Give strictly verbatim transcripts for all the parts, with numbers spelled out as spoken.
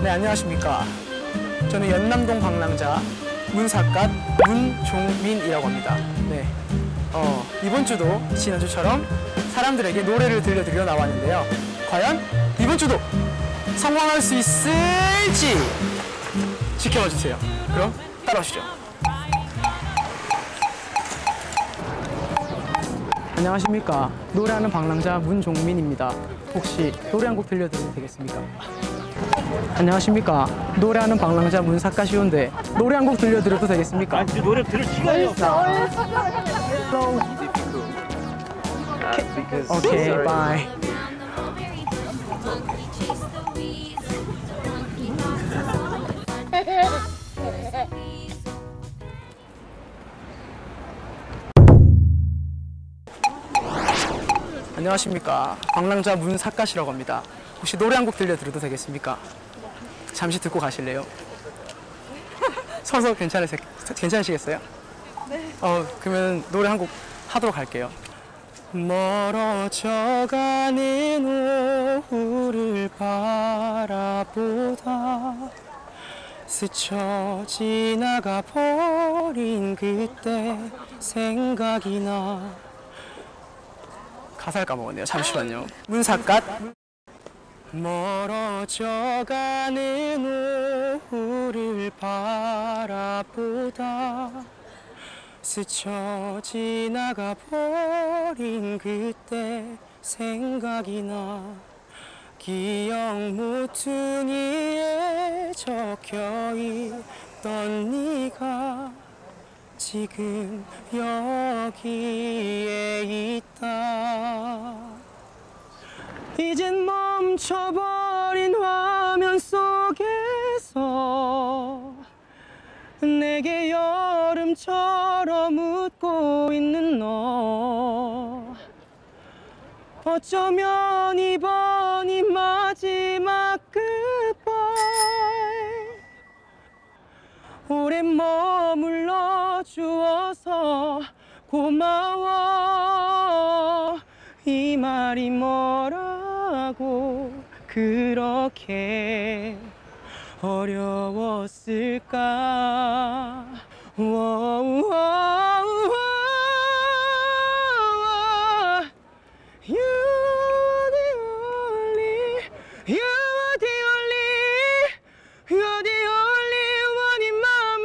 네, 안녕하십니까. 저는 연남동 방랑자 문삿갓 문종민이라고 합니다. 네, 어, 이번 주도 지난주처럼 사람들에게 노래를 들려드리러 나왔는데요. 과연 이번 주도 성공할 수 있을지 지켜봐 주세요. 그럼 따라오시죠. 안녕하십니까. 노래하는 방랑자 문종민입니다. 혹시 노래 한 곡 들려드려도 되겠습니까? 안녕하십니까. 노래하는 방랑자 문삿갓이온데 노래 한 곡 들려드려도 되겠습니까? 아니, 노래 들을 시간이 없어. 오케이, 바이. 안녕하십니까. 방랑자 문삿갓이라고 합니다. 혹시 노래 한 곡 들려드려도 되겠습니까? 잠시 듣고 가실래요? 서서 괜찮으세, 괜찮으시겠어요? 네. 어, 그러면 노래 한 곡 하도록 할게요. 멀어져가는 오후를 바라보다 스쳐 지나가 버린 그때 생각이 나. 가사를 까먹었네요. 잠시만요. 문삿갓. 멀어져가는 오후를 바라보다 스쳐 지나가 버린 그때 생각이 나. 기억 모퉁이에 적혀있던 네가 지금 여기에 있다. 이젠 멈춰버린 화면 속에서 내게 여름처럼 웃고 있는 너. 어쩌면 이번이 마지막 goodbye. 오래 머물러 주어서 고마워. 이 말이 뭐라고 그렇게 어려웠을까. 워우, 워우, You are the only, you are the only, you're the only one 이 맘에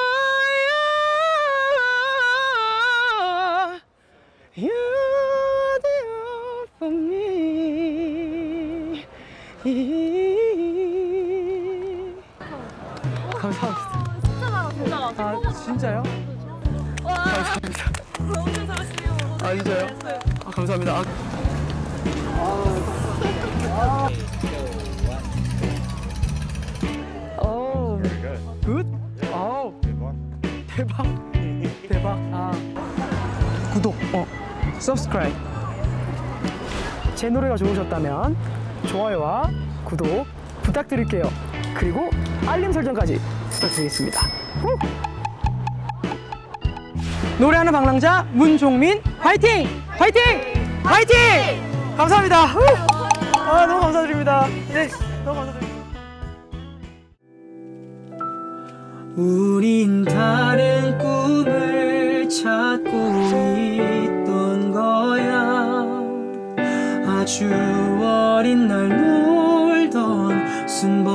모여. You are the all for me. 감사합니다. 진짜 잘하세요. 진짜 아, 진짜요? 와, 감사합니다. 너무 잘하시네요. 아, 진짜요? 아, 감사합니다. 아. 오, 굿? 오, 대박. 대박. 아. 구독, 어, subscribe. 제 노래가 좋으셨다면 좋아요와 구독 부탁드릴게요. 그리고 알림 설정까지 부탁드리겠습니다. 후! 노래하는 방랑자 문종민 화이팅! 화이팅! 화이팅! 감사합니다. 후! 아, 너무 감사드립니다. 네, 너무 감사드립니다. 우린 다른 꿈을 찾고 있던 거야. 아주 어린 날 놀던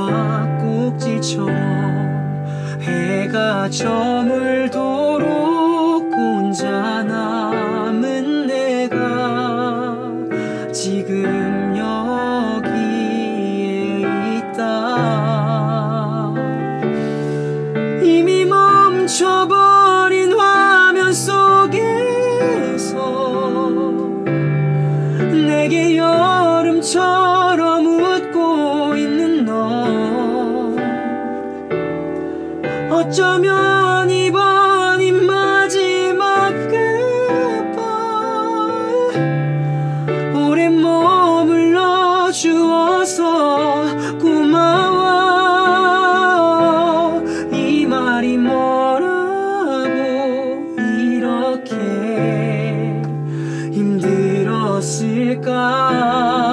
숨바꼭질처럼 해가 저물도록 혼자 남은 내가 지금 여기에 있다. 이미 멈춰버린 화면 속에서 내게 여름처럼 웃고 있는 너. 어쩌면 이번이 마지막 goodbye. 오래 머물러 주어서 고마워. 이 말이 뭐라고 이렇게 힘들었을까.